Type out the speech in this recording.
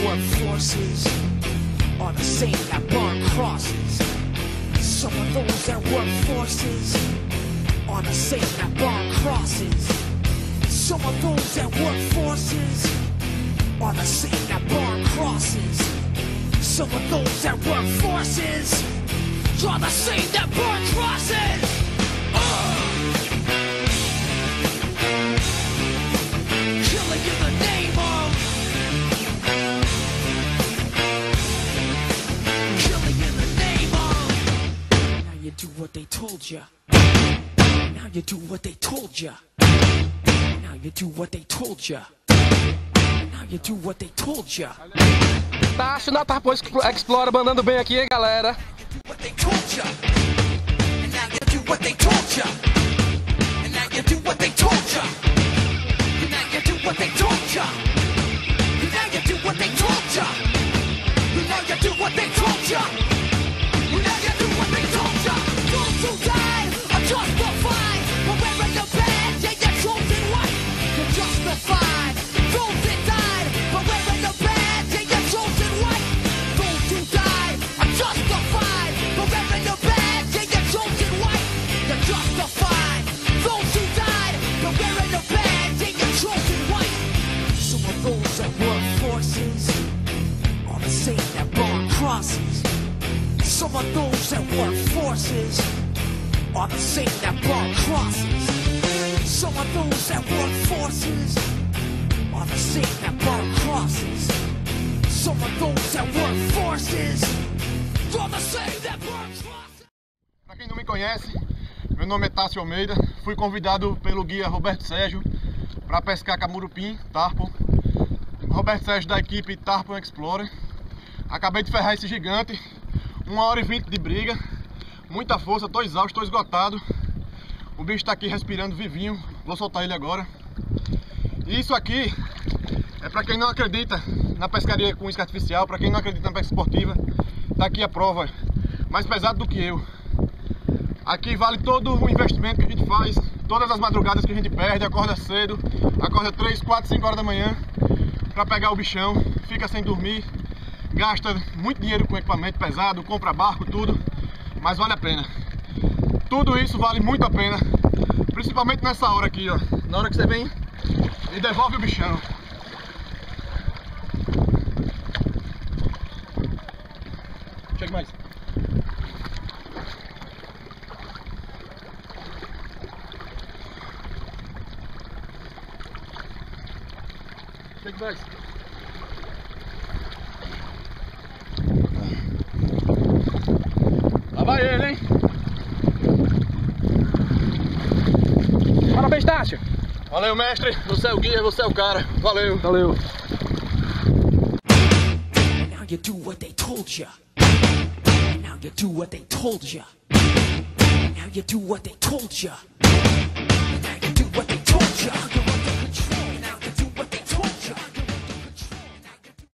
work forces are the same that burn crosses. Some of those that work forces are the same that burn crosses. Some of those that work forces are the same that burn crosses. Some of those that work forces are the same that burn crosses. Killing in the name of. Killing in the name of. Now you do what they told ya. Now you do what they told ya. Now you do what they told ya. Now you do what they told ya. Tacho na Tarpon Explorer mandando bem aqui, hein, galera. What they told ya. And now you do what they told ya. And now you do what they told ya. And now you do what they told ya. And now you do what they told ya. And now you do what they told ya. And now you do what they told ya. Those who died are justified for wearing the badge. Yeah, you're chosen white. You're justified. Those that died for wearing the badge. Yeah, you're chosen white. Those who died are justified for wearing the badge. Yeah, you're chosen white. You're justified. Those who died for wearing the badge. Yeah, you're chosen white. Some of those that work forces are the same that burn crosses. Some of those that work forces are the same that burn crosses. Some of those that work forces are the same that burn crosses. Some of those that work forces are the same that burn crosses. Para quem não me conhece, meu nome é Tássio Almeida. Fui convidado pelo guia Roberto Sérgio para pescar camurupim, tarpon. Roberto Sérgio da equipe Tarpon Explorer. Acabei de ferrar esse gigante. 1h20 de briga, muita força, tô exausto, tô esgotado. O bicho tá aqui respirando vivinho, vou soltar ele agora. E isso aqui é para quem não acredita na pescaria com isca artificial, para quem não acredita na pesca esportiva. Tá aqui a prova, mais pesado do que eu. Aqui vale todo o investimento que a gente faz, todas as madrugadas que a gente perde, acorda cedo, acorda 3, 4, 5 horas da manhã para pegar o bichão, fica sem dormir. Gasta muito dinheiro com equipamento pesado, compra barco, tudo, mas vale a pena. Tudo isso vale muito a pena, principalmente nessa hora aqui, ó. Na hora que você vem e devolve o bichão. Chega mais. Chega mais. Lá vai ele, hein? Parabéns, Tássio. Valeu, mestre. Você é o guia, você é o cara. Valeu. Valeu. Now you do what they told ya. Now you do what they told ya. Now you do what they told ya.